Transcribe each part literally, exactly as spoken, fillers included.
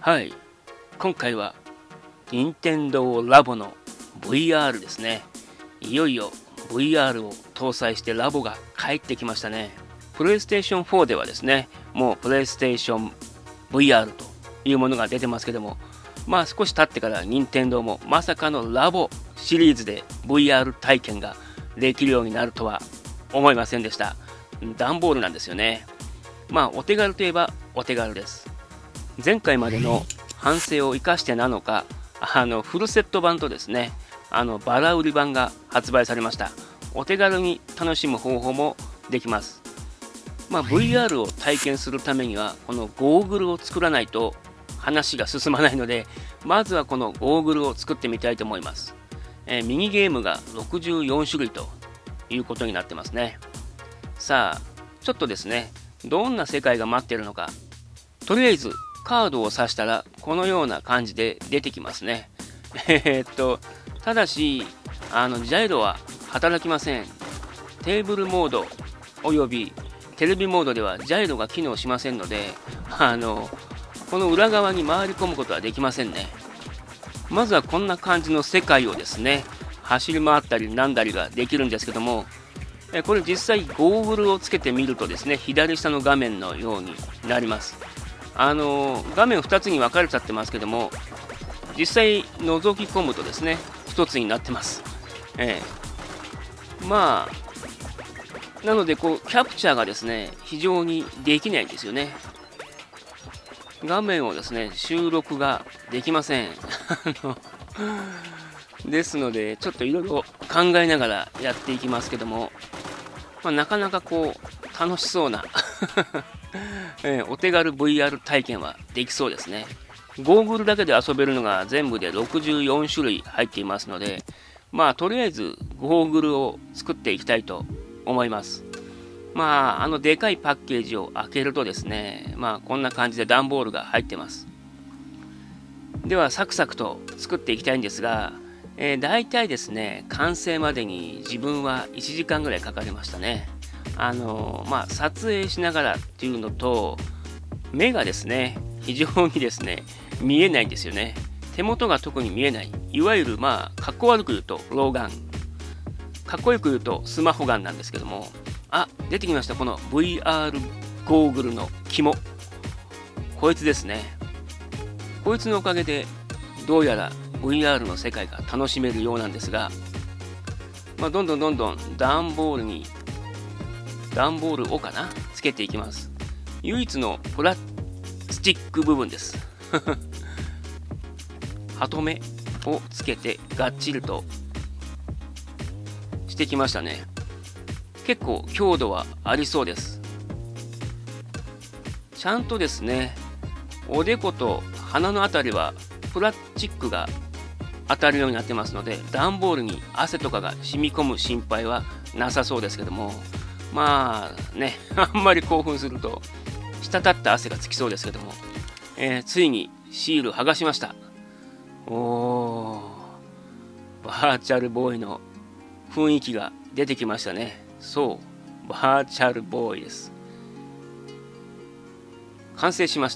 はい、今回は任天堂ラボの ブイアール ですね。いよいよ ブイアール を搭載してラボが帰ってきましたね。プレイステーションフォーではですね、もうプレイステーション ブイアール というものが出てますけども、まあ少し経ってから任天堂もまさかのラボシリーズで ブイアール 体験ができるようになるとは思いませんでした。段ボールなんですよね。まあお手軽といえばお手軽です。前回までの反省を生かしてなのか、あのフルセット版とですね、あのバラ売り版が発売されました。お手軽に楽しむ方法もできます。まあ、ブイアール を体験するためにはこのゴーグルを作らないと話が進まないので、まずはこのゴーグルを作ってみたいと思います。えー、ミニゲームがろくじゅうよんしゅるいということになってますね。さあちょっとですね、どんな世界が待っているのか、とりあえずカードを挿したらこのような感じで出てきますね。えー、っとただしあのジャイロは働きません。テーブルモードおよびテレビモードではジャイロが機能しませんので、あのこの裏側に回り込むことはできませんね。まずはこんな感じの世界をですね、走り回ったりなんだりができるんですけども、えこれ実際ゴーグルをつけてみるとですね、左下の画面のようになります。あの画面ふたつに分かれちゃってますけども、実際覗き込むとですねひとつになってます。ええ、まあなのでこうキャプチャーがですね非常にできないんですよね。画面をですね収録ができません。ですのでちょっといろいろ考えながらやっていきますけども、まあ、なかなかこう楽しそうな、えー、お手軽 ブイアール 体験はできそうですね。ゴーグルだけで遊べるのが全部でろくじゅうよんしゅるい入っていますので、まあとりあえずゴーグルを作っていきたいと思います。まああのでかいパッケージを開けるとですね、まあこんな感じで段ボールが入ってます。ではサクサクと作っていきたいんですが、えー、大体ですね完成までに自分はいちじかんぐらいかかりましたね。あのー、まあ撮影しながらっていうのと、目がですね非常にですね見えないんですよね。手元が特に見えない、いわゆるまあかっこ悪く言うと老眼、かっこよく言うとスマホ眼なんですけども、あ、出てきました。この ブイアール ゴーグルの肝、こいつですね。こいつのおかげでどうやら ブイアール の世界が楽しめるようなんですが、まあ、どんどんどんどん段ボールに段ボールをかなつけていきます。唯一のプラスチック部分です。ハトメをつけてがっちりとしてきましたね。結構強度はありそうです。ちゃんとですねおでこと鼻のあたりはプラスチックが当たるようになってますので、段ボールに汗とかが染み込む心配はなさそうですけども、まあねあんまり興奮すると滴った汗がつきそうですけども、えー、ついにシール剥がしました。おー、バーチャルボーイの雰囲気が出てきましたね。そう、バーチャルボーイです。完成しました。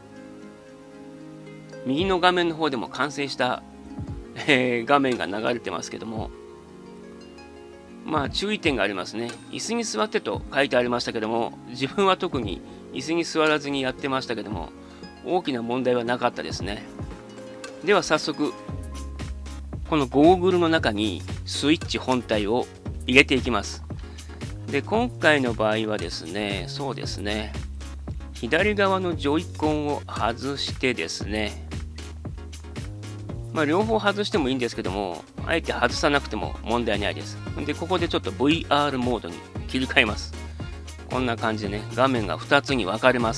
右の画面の方でも完成した、えー、画面が流れてますけども、まあ注意点がありますね。椅子に座ってと書いてありましたけども、自分は特に椅子に座らずにやってましたけども、大きな問題はなかったですね。では早速このゴーグルの中にスイッチ本体を入れていきます。で今回の場合はですね、そうですね、左側のジョイコンを外してですね、まあ両方外してもいいんですけども、あえて外さなくても問題ないです。でここでちょっと ブイアール モードに切り替えます。こんな感じでね、画面がふたつに分かれます。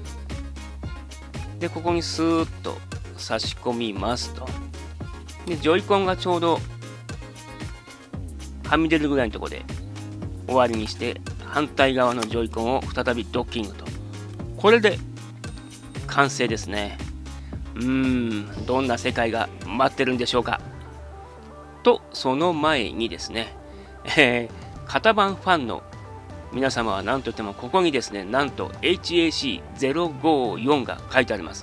でここにスーッと差し込みますと。でジョイコンがちょうどはみ出るぐらいのところで終わりにして、反対側のジョイコンを再びドッキングと。これで完成ですね。うーん、どんな世界が待ってるんでしょうか。とその前にですね、えー、型番ファンの皆様は何といってもここにですね、なんと エイチエーシーゼロごーよん が書いてあります。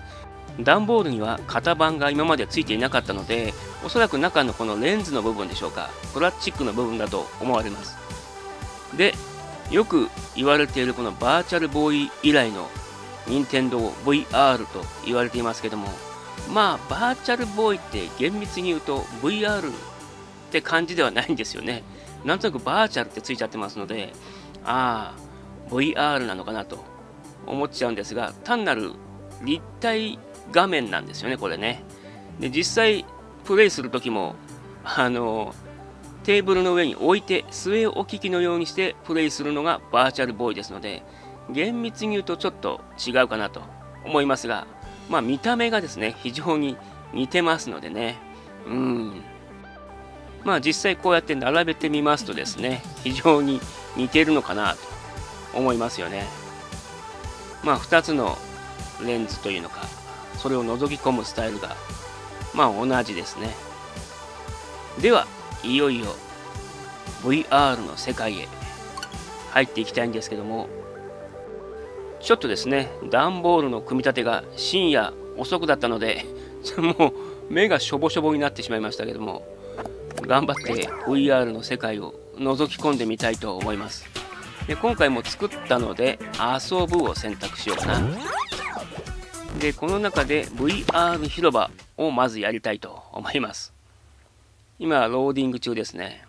段ボールには型番が今までついていなかったので、おそらく中のこのレンズの部分でしょうか、プラスチックの部分だと思われます。で、よく言われているこのバーチャルボーイ以来の任天堂 ブイアール と言われていますけども、まあバーチャルボーイって厳密に言うと ブイアール って感じではないんですよね。なんとなくバーチャルってついちゃってますので、ああ ブイアール なのかなと思っちゃうんですが、単なる立体画面なんですよね、これね。で、実際プレイする時もあのテーブルの上に置いて据え置き機のようにしてプレイするのがバーチャルボーイですので、厳密に言うとちょっと違うかなと思いますが、まあ見た目がですね非常に似てますのでね、うんまあ実際こうやって並べてみますとですね、非常に似てるのかなと思いますよね。まあふたつのレンズというのか、それを覗き込むスタイルがまあ同じですね。ではいよいよ ブイアール の世界へ入っていきたいんですけども、ちょっとですね段ボールの組み立てが深夜遅くだったのでもう目がしょぼしょぼになってしまいましたけども、頑張って ブイアール の世界を覗き込んでみたいと思います。で、今回も作ったので遊ぶを選択しようかな。で、この中で ブイアール 広場をまずやりたいと思います。今ローディング中ですね。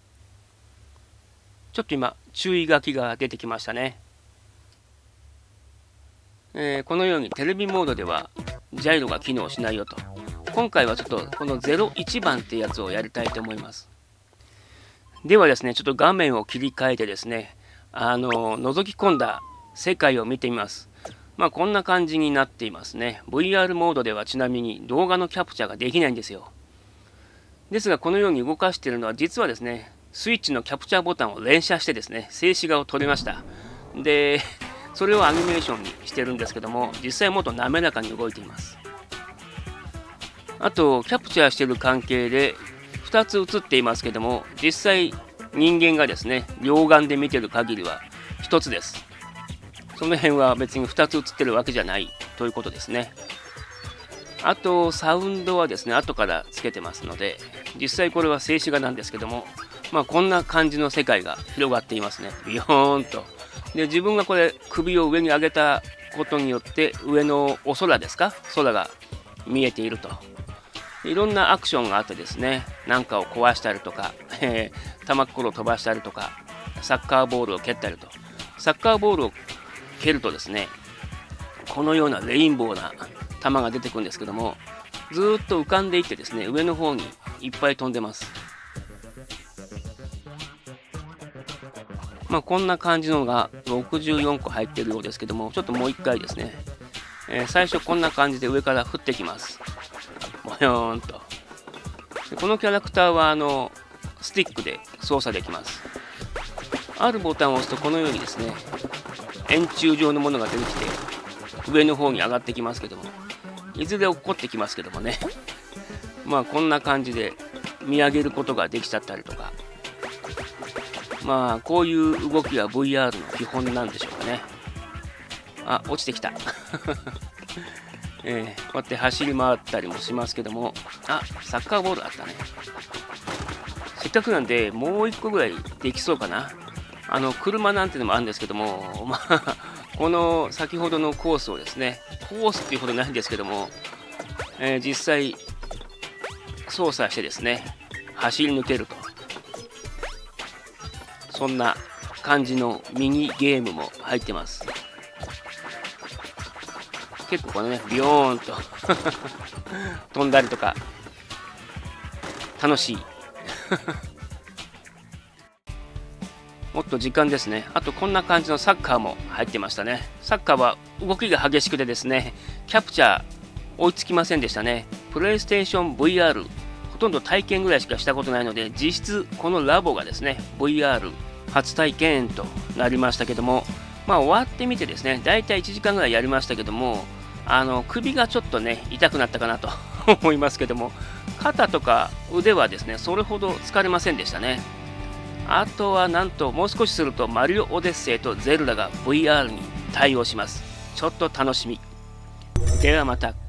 ちょっと今注意書きが出てきましたね。えー、このようにテレビモードではジャイロが機能しないよと。今回はちょっとこのゼロいちばんってやつをやりたいと思います。ではですね、ちょっと画面を切り替えてですね、あの覗き込んだ世界を見てみます。まあこんな感じになっていますね。ブイアール モードではちなみに動画のキャプチャーができないんですよ。ですがこのように動かしているのは実はですね、スイッチのキャプチャーボタンを連射してですね、静止画を撮りました。で、それをアニメーションにしてるんですけども、実際もっと滑らかに動いています。あと、キャプチャーしている関係でふたつ映っていますけども、実際人間がですね、両眼で見てる限りはひとつです。その辺は別にふたつ映ってるわけじゃないということですね。あと、サウンドはですね、後からつけてますので、実際これは静止画なんですけども、まあこんな感じの世界が広がっていますね。ビヨーンと。で、自分がこれ首を上に上げたことによって上のお空ですか、空が見えていると。いろんなアクションがあってですね、なんかを壊したりとか、えー、玉っころを飛ばしたりとか、サッカーボールを蹴ったりと。サッカーボールを蹴るとですね、このようなレインボーな球が出てくるんですけども、ずーっと浮かんでいってですね、上の方にいっぱい飛んでます。まあこんな感じのがろくじゅうよんこ入っているようですけども、ちょっともう一回ですね、えー、最初こんな感じで上から降ってきます。ボヨーンと。で、このキャラクターはあのスティックで操作できます。あるボタンを押すとこのようにですね、円柱状のものが出てきて上の方に上がってきますけども、いずれ落っこってきますけどもねまあこんな感じで見上げることができちゃったりとか、まあこういう動きは ブイアール の基本なんでしょうかね。あ、落ちてきたえー、こうやって走り回ったりもしますけども、あ、サッカーボールあったね。せっかくなんでもういっこぐらいできそうかな。あの車なんてのもあるんですけども、まあこの先ほどのコースをですね、コースっていうほどないんですけども、えー、実際操作してですね、走り抜けると、そんな感じのミニゲームも入ってます。結構このね、ビヨーンと飛んだりとか楽しいもっと時間ですね。あとこんな感じのサッカーも入ってましたね。サッカーは動きが激しくてですね、キャプチャー追いつきませんでしたね。プレイステーション ブイアール ほとんど体験ぐらいしかしたことないので、実質このラボがですね ブイアール 初体験となりましたけども、まあ終わってみてですね、だいたいいちじかんぐらいやりましたけども、あの首がちょっとね痛くなったかなと思いますけども、肩とか腕はですねそれほど疲れませんでしたね。あとはなんともう少しするとマリオオデッセイとゼルダが ブイアール に対応します。ちょっと楽しみ。ではまた。